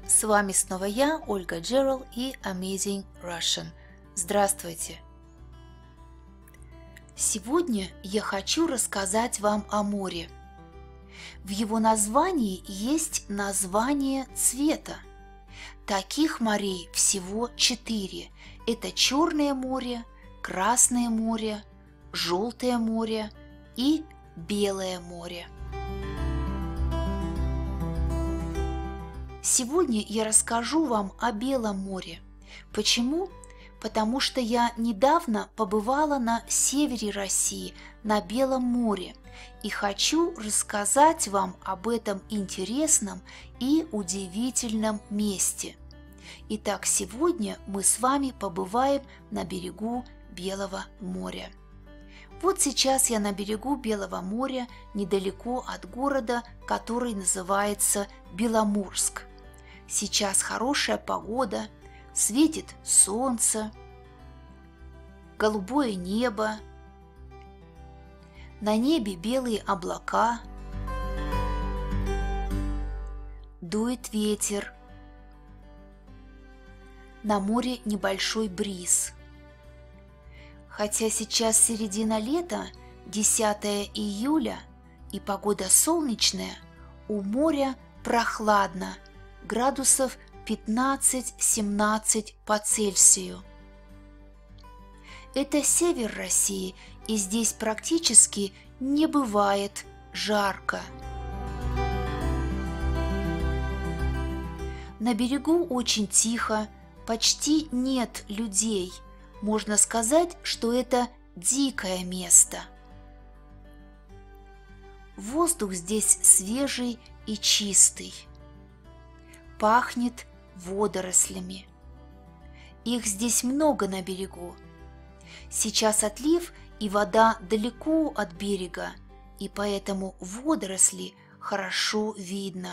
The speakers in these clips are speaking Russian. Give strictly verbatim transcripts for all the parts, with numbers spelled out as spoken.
С вами снова я, Ольга Джерал и Amazing Russian. Здравствуйте! Сегодня я хочу рассказать вам о море. В его названии есть название цвета. Таких морей всего четыре. Это Черное море, Красное море, Желтое море и Белое море. Сегодня я расскажу вам о Белом море. Почему? Потому что я недавно побывала на севере России, на Белом море, и хочу рассказать вам об этом интересном и удивительном месте. Итак, сегодня мы с вами побываем на берегу Белого моря. Вот сейчас я на берегу Белого моря, недалеко от города, который называется Беломорск. Сейчас хорошая погода, светит солнце, голубое небо, на небе белые облака, дует ветер, на море небольшой бриз. Хотя сейчас середина лета, десятое июля, и погода солнечная, у моря прохладно, градусов пятнадцать-семнадцать по Цельсию. Это север России, и здесь практически не бывает жарко. На берегу очень тихо, почти нет людей. Можно сказать, что это дикое место. Воздух здесь свежий и чистый. Пахнет водорослями. Их здесь много на берегу. Сейчас отлив, и вода далеко от берега, и поэтому водоросли хорошо видно.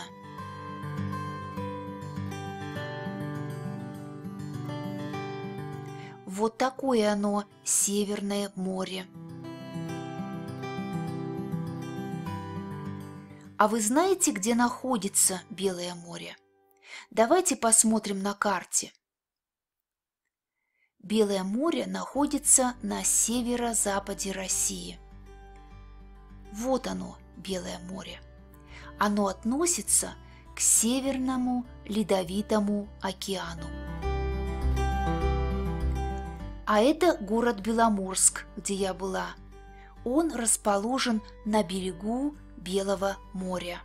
Вот такое оно, Северное море. А вы знаете, где находится Белое море? Давайте посмотрим на карте. Белое море находится на северо-западе России. Вот оно, Белое море. Оно относится к Северному Ледовитому океану. А это город Беломорск, где я была. Он расположен на берегу Белого моря.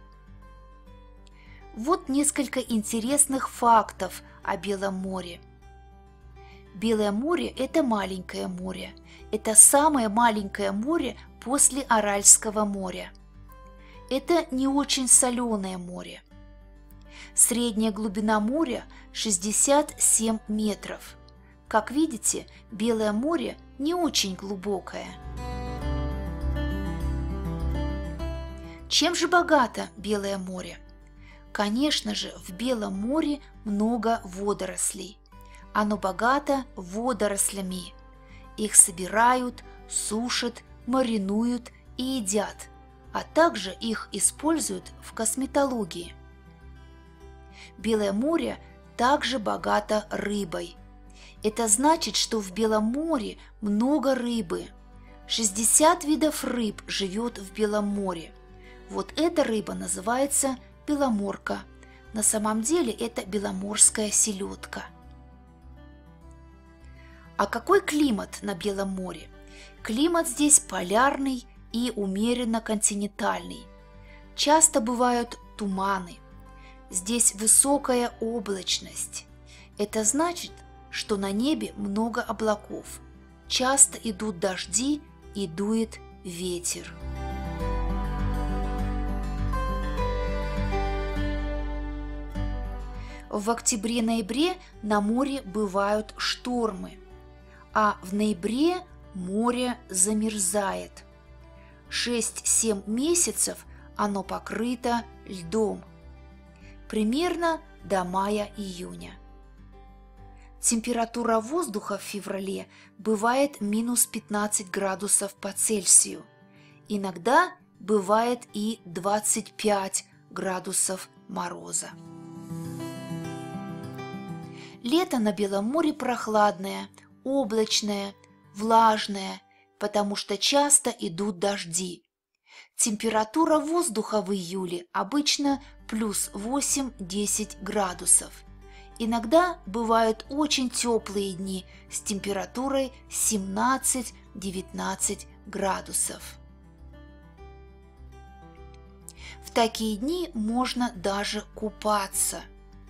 Вот несколько интересных фактов о Белом море. Белое море – это маленькое море. Это самое маленькое море после Аральского моря. Это не очень соленое море. Средняя глубина моря – шестьдесят семь метров. Как видите, Белое море не очень глубокое. Чем же богато Белое море? Конечно же, в Белом море много водорослей. Оно богато водорослями. Их собирают, сушат, маринуют и едят, а также их используют в косметологии. Белое море также богато рыбой. Это значит, что в Белом море много рыбы. шестьдесят видов рыб живет в Белом море. Вот эта рыба называется беломорка. На самом деле это беломорская селедка. А какой климат на Белом море? Климат здесь полярный и умеренно континентальный. Часто бывают туманы. Здесь высокая облачность. Это значит, что на небе много облаков. Часто идут дожди и дует ветер. В октябре-ноябре на море бывают штормы, а в ноябре море замерзает. шесть-семь месяцев оно покрыто льдом, примерно до мая-июня. Температура воздуха в феврале бывает минус пятнадцать градусов по Цельсию. Иногда бывает и двадцать пять градусов мороза. Лето на Белом море прохладное, облачное, влажное, потому что часто идут дожди. Температура воздуха в июле обычно плюс восемь-десять градусов. Иногда бывают очень теплые дни с температурой семнадцать-девятнадцать градусов. В такие дни можно даже купаться.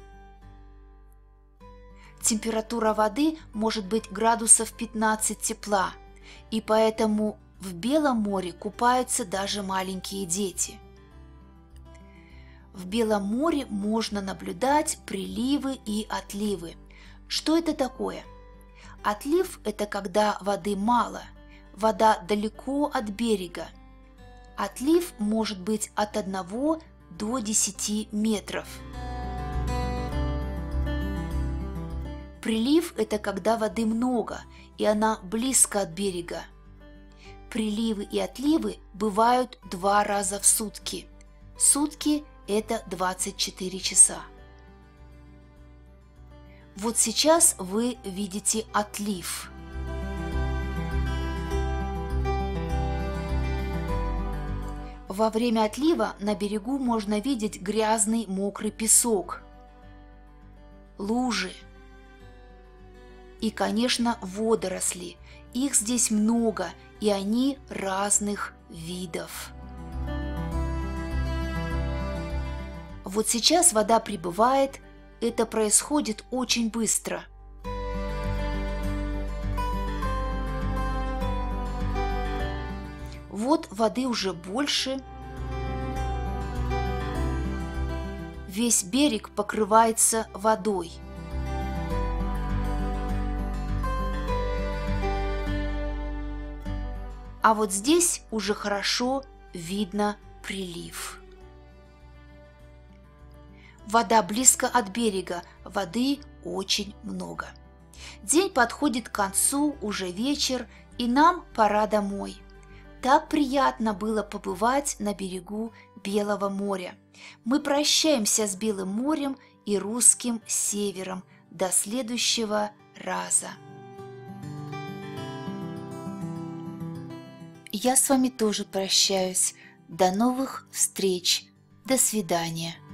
Температура воды может быть градусов пятнадцать тепла, и поэтому в Белом море купаются даже маленькие дети. В Белом море можно наблюдать приливы и отливы. Что это такое? Отлив – это когда воды мало, вода далеко от берега. Отлив может быть от одного до десяти метров. Прилив – это когда воды много, и она близко от берега. Приливы и отливы бывают два раза в сутки. Сутки – это двадцать четыре часа. Вот сейчас вы видите отлив. Во время отлива на берегу можно видеть грязный мокрый песок, лужи и, конечно, водоросли. Их здесь много, и они разных видов. Вот сейчас вода прибывает, это происходит очень быстро. Вот воды уже больше. Весь берег покрывается водой. А вот здесь уже хорошо видно прилив. Вода близко от берега, воды очень много. День подходит к концу, уже вечер, и нам пора домой. Так приятно было побывать на берегу Белого моря. Мы прощаемся с Белым морем и русским севером. До следующего раза. Я с вами тоже прощаюсь. До новых встреч. До свидания.